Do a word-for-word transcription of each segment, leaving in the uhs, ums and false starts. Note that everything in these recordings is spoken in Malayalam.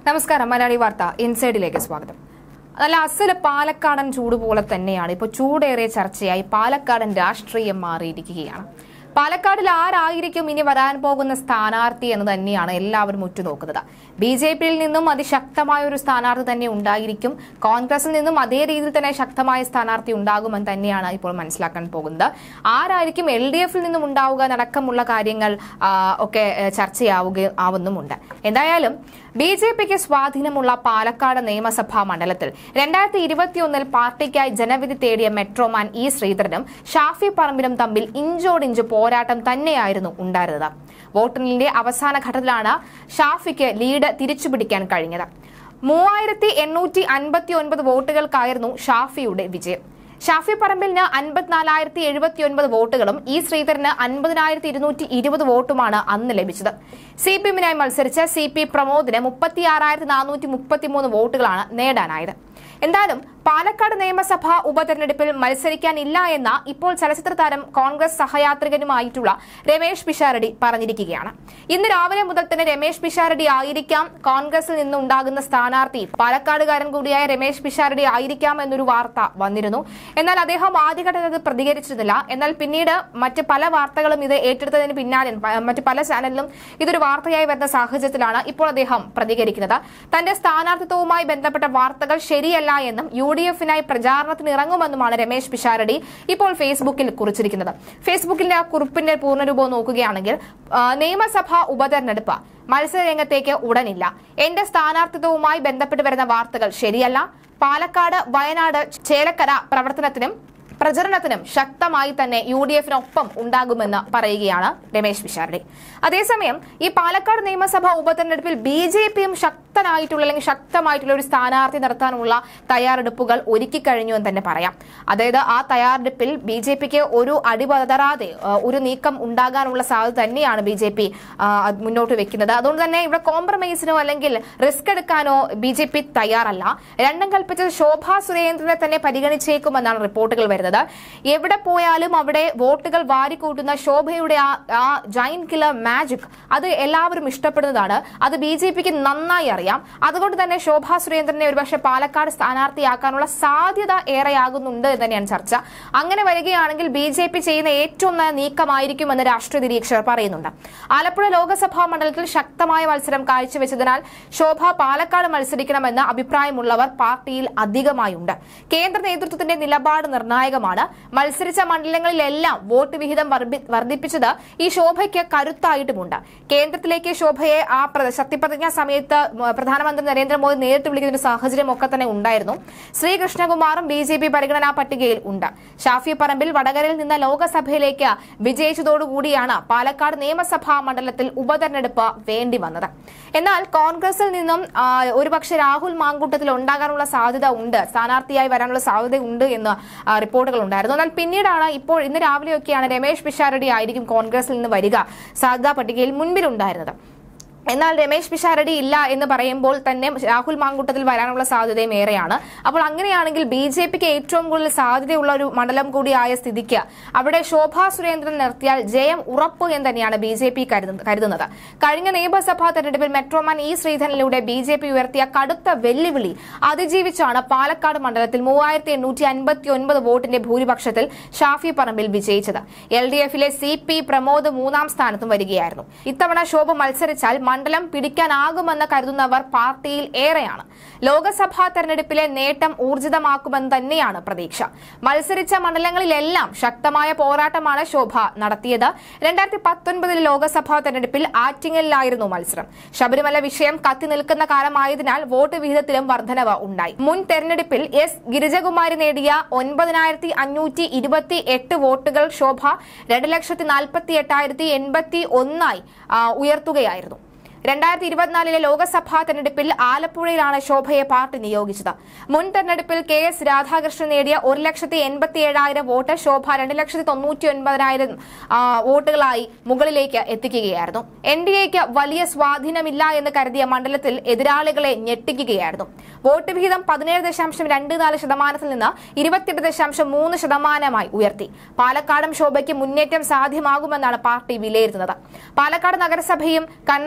നമസ്കാരം. മലയാളി വാർത്ത ഇൻസൈഡിലേക്ക് സ്വാഗതം. നല്ല അസല് പാലക്കാടൻ ചൂട് പോലെ തന്നെയാണ് ഇപ്പോൾ ചൂടേറെ ചർച്ചയായി പാലക്കാടൻ രാഷ്ട്രീയം മാറിയിരിക്കുകയാണ്. പാലക്കാടിൽ ആരായിരിക്കും ഇനി വരാൻ പോകുന്ന സ്ഥാനാർത്ഥി എന്ന് തന്നെയാണ് എല്ലാവരും ഉറ്റുനോക്കുന്നത്. ബി ജെ പിയിൽ നിന്നും അതിശക്തമായ ഒരു സ്ഥാനാർത്ഥി തന്നെ ഉണ്ടായിരിക്കും. കോൺഗ്രസിൽ നിന്നും അതേ രീതിയിൽ തന്നെ ശക്തമായ സ്ഥാനാർത്ഥി ഉണ്ടാകുമെന്ന് തന്നെയാണ് ഇപ്പോൾ മനസ്സിലാക്കാൻ പോകുന്നത്. ആരായിരിക്കും എൽ ഡി എഫിൽ നിന്നും ഉണ്ടാവുക എന്നടക്കമുള്ള കാര്യങ്ങൾ ഒക്കെ ചർച്ചയാവുക ആവുന്നുമുണ്ട്. എന്തായാലും ബി ജെ പിക്ക് സ്വാധീനമുള്ള പാലക്കാട് നിയമസഭാ മണ്ഡലത്തിൽ രണ്ടായിരത്തി ഇരുപത്തിയൊന്നിൽ പാർട്ടിക്കായി ജനവിധി തേടിയ മെട്രോമാൻ ഇ ശ്രീധരനും ഷാഫി പറമ്പിലും തമ്മിൽ ഇഞ്ചോടിഞ്ച് പോരാട്ടം തന്നെയായിരുന്നു ഉണ്ടായിരുന്നത്. വോട്ടെണ്ണലിന്റെ അവസാന ഘട്ടത്തിലാണ് ഷാഫിക്ക് ലീഡ് തിരിച്ചുപിടിക്കാൻ കഴിഞ്ഞത്. മൂവായിരത്തി എണ്ണൂറ്റി അൻപത്തി ഒൻപത് വോട്ടുകൾക്കായിരുന്നു ഷാഫിയുടെ വിജയം. ഷാഫി പറമ്പിലിന് അൻപത്തിനാലായിരത്തി എഴുപത്തി ഒൻപത് വോട്ടുകളും ഇ ശ്രീധരന് അൻപതിനായിരത്തി ഇരുന്നൂറ്റി ഇരുപത് വോട്ടുമാണ് അന്ന് ലഭിച്ചത്. സി പി എമ്മിനായി മത്സരിച്ച സി പി പ്രമോദിന് മുപ്പത്തിയാറായിരത്തി നാനൂറ്റി മുപ്പത്തിമൂന്ന് വോട്ടുകളാണ് നേടാനായത്. എന്തായാലും പാലക്കാട് നിയമസഭാ ഉപതെരഞ്ഞെടുപ്പിൽ മത്സരിക്കാനില്ല എന്ന ഇപ്പോൾ ചലച്ചിത്ര താരം കോൺഗ്രസ് സഹയാത്രികനുമായിട്ടുള്ള രമേശ് പിഷാരടി പറഞ്ഞിരിക്കുകയാണ്. ഇന്ന് രാവിലെ മുതൽ തന്നെ രമേശ് പിഷാരടി ആയിരിക്കാം കോൺഗ്രസിൽ നിന്നുണ്ടാകുന്ന സ്ഥാനാർത്ഥി. പാലക്കാടുകാരൻ കൂടിയായ രമേശ് പിഷാരടി ആയിരിക്കാം എന്നൊരു വാർത്ത വന്നിരുന്നു. എന്നാൽ അദ്ദേഹം ആദ്യഘട്ടത്തിൽ പ്രതികരിച്ചിരുന്നില്ല. എന്നാൽ പിന്നീട് മറ്റ് പല വാർത്തകളും ഇത് ഏറ്റെടുത്തതിന് പിന്നാലെ മറ്റ് പല ചാനലിലും ഇതൊരു വാർത്തയായി വരുന്ന സാഹചര്യത്തിലാണ് ഇപ്പോൾ അദ്ദേഹം പ്രതികരിക്കുന്നത്. തന്റെ സ്ഥാനാർത്ഥിത്വവുമായി ബന്ധപ്പെട്ട വാർത്തകൾ ശരിയല്ല എന്നും യു ഡി എഫിനായി പ്രചാരണത്തിന് ഇറങ്ങുമെന്നുമാണ് രമേശ് പിഷാരടി ഇപ്പോൾ ഫേസ്ബുക്കിൽ കുറിച്ചിരിക്കുന്നത്. ഫേസ്ബുക്കിന്റെ ആ കുറിപ്പിന്റെ പൂർണ്ണരൂപം നോക്കുകയാണെങ്കിൽ, നിയമസഭാ ഉപതെരഞ്ഞെടുപ്പ് മത്സരരംഗത്തേക്ക് ഉടനില്ല. എന്റെ സ്ഥാനാർത്ഥിത്വവുമായി ബന്ധപ്പെട്ട് വരുന്ന വാർത്തകൾ ശരിയല്ല. പാലക്കാട്, വയനാട്, ചേലക്കര പ്രവർത്തനത്തിനും പ്രചരണത്തിനും ശക്തമായി തന്നെ യു ഡി എഫിനൊപ്പം ഉണ്ടാകുമെന്ന് പറയുകയാണ് രമേശ് പിഷാരടി. അതേസമയം ഈ പാലക്കാട് നിയമസഭാ ഉപതെരഞ്ഞെടുപ്പിൽ ബി ജെ പിയും ശക്തനായിട്ടുള്ള അല്ലെങ്കിൽ ശക്തമായിട്ടുള്ള ഒരു സ്ഥാനാർത്ഥി നടത്താനുള്ള തയ്യാറെടുപ്പുകൾ ഒരുക്കി കഴിഞ്ഞു എന്ന് തന്നെ പറയാം. അതായത് ആ തയ്യാറെടുപ്പിൽ ബി ജെ പിക്ക് ഒരു അടിപതറാതെ ഒരു നീക്കം ഉണ്ടാകാനുള്ള സാധ്യത തന്നെയാണ് ബി ജെ പി മുന്നോട്ട് വെക്കുന്നത്. അതുകൊണ്ട് തന്നെ ഇവിടെ കോംപ്രമൈസിനോ അല്ലെങ്കിൽ റിസ്ക് എടുക്കാനോ ബി ജെ പി തയ്യാറല്ല. രണ്ടും കൽപ്പിച്ച ശോഭാ സുരേന്ദ്രനെ തന്നെ പരിഗണിച്ചേക്കുമെന്നാണ് റിപ്പോർട്ടുകൾ വരുന്നത്. എവിടെ പോയാലും അവിടെ വോട്ടുകൾ വാരിക്കൂട്ടുന്ന ശോഭയുടെ ആ ജൈൻ കില്ലർ മാജിക് അത് എല്ലാവരും ഇഷ്ടപ്പെടുന്നതാണ്. അത് ബി ജെ പിക്ക് നന്നായി അറിയാം. അതുകൊണ്ട് തന്നെ ശോഭാ സുരേന്ദ്രനെ ഒരുപക്ഷെ പാലക്കാട് സ്ഥാനാർത്ഥിയാക്കാനുള്ള സാധ്യത ഏറെയാകുന്നുണ്ട് എന്ന് തന്നെയാണ് ചർച്ച. അങ്ങനെ വരികയാണെങ്കിൽ ബി ജെ പി ചെയ്യുന്ന ഏറ്റവും നല്ല നീക്കമായിരിക്കുമെന്ന് രാഷ്ട്രീയ നിരീക്ഷകർ പറയുന്നുണ്ട്. ആലപ്പുഴ ലോക്സഭാ മണ്ഡലത്തിൽ ശക്തമായ മത്സരം കാഴ്ചവെച്ചതിനാൽ ശോഭ പാലക്കാട് മത്സരിക്കണമെന്ന് അഭിപ്രായമുള്ളവർ പാർട്ടിയിൽ അധികമായുണ്ട്. കേന്ദ്ര നേതൃത്വത്തിന്റെ നിലപാട് നിർണായക മത്സരിച്ച മണ്ഡലങ്ങളിലെല്ലാം വോട്ട് വിഹിതം വർദ്ധിപ്പിച്ചത് ഈ ശോഭയ്ക്ക് കരുത്തായിട്ടുമുണ്ട്. കേന്ദ്രത്തിലേക്ക് ശോഭയെ ആ സത്യപ്രതിജ്ഞാ സമയത്ത് പ്രധാനമന്ത്രി നരേന്ദ്രമോദി നേരിട്ട് വിളിക്കുന്ന ഒരു സാഹചര്യം ഒക്കെ തന്നെ ഉണ്ടായിരുന്നു. ശ്രീകൃഷ്ണകുമാറും ബി ജെ പി പരിഗണനാ പട്ടികയിൽ ഉണ്ട്. ഷാഫി പറമ്പിൽ വടകരയിൽ നിന്ന് ലോക്സഭയിലേക്ക് വിജയിച്ചതോടുകൂടിയാണ് പാലക്കാട് നിയമസഭാ മണ്ഡലത്തിൽ ഉപതെരഞ്ഞെടുപ്പ് വേണ്ടി വന്നത്. എന്നാൽ കോൺഗ്രസിൽ നിന്നും ഒരുപക്ഷെ രാഹുൽ മാങ്കൂട്ടത്തിൽ ഉണ്ടാകാനുള്ള സാധ്യത ഉണ്ട്, സ്ഥാനാർത്ഥിയായി വരാനുള്ള സാധ്യത ഉണ്ട് എന്ന് റിപ്പോർട്ടുകൾ ഉണ്ടായിരുന്നു. എന്നാൽ പിന്നീടാണ് ഇപ്പോൾ ഇന്ന് രാവിലെയൊക്കെയാണ് രമേശ് പിഷാരടി ആയിരിക്കും കോൺഗ്രസിൽ നിന്ന് വരിക സാധ്യതാ പട്ടികയിൽ മുൻപിലുണ്ടായിരുന്നത്. എന്നാൽ രമേശ് പിഷാരടി ഇല്ല എന്ന് പറയുമ്പോൾ തന്നെ രാഹുൽ മാങ്കൂട്ടത്തിൽ വരാനുള്ള സാധ്യതയും ഏറെയാണ്. അപ്പോൾ അങ്ങനെയാണെങ്കിൽ ബി ജെ പിക്ക് ഏറ്റവും കൂടുതൽ സാധ്യതയുള്ള ഒരു മണ്ഡലം കൂടിയായ സ്ഥിതിക്ക് അവിടെ ശോഭാ സുരേന്ദ്രൻ നിർത്തിയാൽ ജയം ഉറപ്പ് എന്ന് തന്നെയാണ് ബി ജെ പി കരുതുന്നത്. കഴിഞ്ഞ നിയമസഭാ തെരഞ്ഞെടുപ്പിൽ മെട്രോമാൻ ഇ ശ്രീധരനിലൂടെ ബി ജെ പി ഉയർത്തിയ കടുത്ത വെല്ലുവിളി അതിജീവിച്ചാണ് പാലക്കാട് മണ്ഡലത്തിൽ മൂവായിരത്തി എണ്ണൂറ്റി അൻപത്തി ഒൻപത് വോട്ടിന്റെ ഭൂരിപക്ഷത്തിൽ ഷാഫി പറമ്പിൽ വിജയിച്ചത്. എൽ ഡി എഫിലെ സി പി പ്രമോദ് മൂന്നാം സ്ഥാനത്തും വരികയായിരുന്നു. ഇത്തവണ ശോഭ മത്സരിച്ചാൽ മണ്ഡലം പിടിക്കാനാകുമെന്ന് കരുതുന്നവർ പാർട്ടിയിൽ ഏറെയാണ്. ലോക്സഭാ തെരഞ്ഞെടുപ്പിലെ നേട്ടം ഊർജിതമാക്കുമെന്ന് തന്നെയാണ് പ്രതീക്ഷ. മത്സരിച്ച മണ്ഡലങ്ങളിലെല്ലാം ശക്തമായ പോരാട്ടമാണ് ശോഭ നടത്തിയത്. രണ്ടായിരത്തി പത്തൊൻപതിലെ ലോക്സഭാ തെരഞ്ഞെടുപ്പിൽ ആറ്റിങ്ങലിലായിരുന്നു മത്സരം. ശബരിമല വിഷയം കത്തി നിൽക്കുന്ന കാലമായതിനാൽ വോട്ട് വിഹിതത്തിലും വർധനവ് ഉണ്ടായി. മുൻ തെരഞ്ഞെടുപ്പിൽ എസ് ഗിരിജകുമാരി നേടിയ ഒൻപതിനായിരത്തി അഞ്ഞൂറ്റി ഇരുപത്തി എട്ട് വോട്ടുകൾ ശോഭ രണ്ട് ലക്ഷത്തി നാൽപ്പത്തി എട്ടായിരത്തി എൺപത്തി ഒന്നായി ഉയർത്തുകയായിരുന്നു. രണ്ടായിരത്തി ഇരുപത്തിനാലിലെ ലോക്സഭാ തെരഞ്ഞെടുപ്പിൽ ആലപ്പുഴയിലാണ് ശോഭയെ പാർട്ടി നിയോഗിച്ചത്. മുൻ തെരഞ്ഞെടുപ്പിൽ കെ എസ് രാധാകൃഷ്ണൻ നേടിയ ഒരു ലക്ഷത്തി എൺപത്തി ഏഴായിരം വോട്ട് ശോഭ രണ്ട് ലക്ഷത്തി തൊണ്ണൂറ്റി ഒൻപതിനായിരം വോട്ടുകളായി മുകളിലേക്ക് എത്തിക്കുകയായിരുന്നു. എൻ ഡി എക്ക് വലിയ സ്വാധീനമില്ല എന്ന് കരുതിയ മണ്ഡലത്തിൽ എതിരാളികളെ ഞെട്ടിക്കുകയായിരുന്നു. വോട്ട് വിഹിതം പതിനേഴ് ദശാംശം രണ്ട് നാല് ശതമാനത്തിൽ നിന്ന് ഇരുപത്തിയെട്ട് ദശാംശം മൂന്ന് ശതമാനമായി ഉയർത്തി. പാലക്കാടും ശോഭയ്ക്ക് മുന്നേറ്റം സാധ്യമാകുമെന്നാണ് പാർട്ടി വിലയിരുത്തുന്നത്. പാലക്കാട് നഗരസഭയും കണ്ണാടി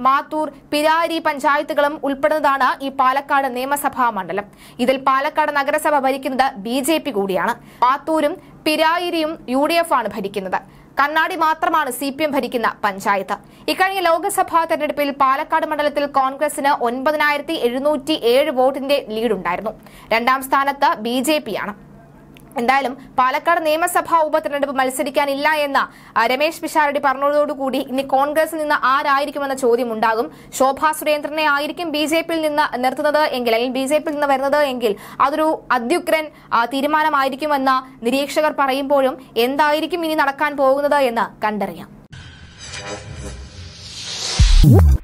മാത്തൂർ, പിരാരി പഞ്ചായത്തുകളും ഉൾപ്പെടുന്നതാണ് ഈ പാലക്കാട് നിയമസഭാ മണ്ഡലം. ഇതിൽ പാലക്കാട് നഗരസഭ ഭരിക്കുന്നത് ബി ജെ പി കൂടിയാണ്. മാത്തൂരും പിരായിരിയും യു ഡി എഫ് ആണ് ഭരിക്കുന്നത്. കണ്ണാടി മാത്രമാണ് സി പി എം ഭരിക്കുന്ന പഞ്ചായത്ത്. ഇക്കഴിഞ്ഞ ലോക്സഭാ തെരഞ്ഞെടുപ്പിൽ പാലക്കാട് മണ്ഡലത്തിൽ കോൺഗ്രസിന് ഒൻപതിനായിരത്തി എഴുന്നൂറ്റി ഏഴ് വോട്ടിന്റെ ലീഡുണ്ടായിരുന്നു. രണ്ടാം സ്ഥാനത്ത് ബി ജെ പി ആണ്. എന്തായാലും പാലക്കാട് നിയമസഭാ ഉപതെരഞ്ഞെടുപ്പ് മത്സരിക്കാനില്ല എന്ന രമേശ് പിഷാരടി പറഞ്ഞതോടുകൂടി ഇനി കോൺഗ്രസിൽ നിന്ന് ആരായിരിക്കുമെന്ന ചോദ്യം ഉണ്ടാകും. ശോഭാ സുരേന്ദ്രനെ ആയിരിക്കും ബി ജെ പിയിൽ നിന്ന് നിർത്തുന്നത് എങ്കിൽ, അല്ലെങ്കിൽ ബി ജെ പിയിൽ നിന്ന് വരുന്നത് എങ്കിൽ അതൊരു അത്യുഗ്രൻ തീരുമാനമായിരിക്കുമെന്ന് നിരീക്ഷകർ പറയുമ്പോഴും എന്തായിരിക്കും ഇനി നടക്കാൻ പോകുന്നത് എന്ന് കണ്ടറിയാം.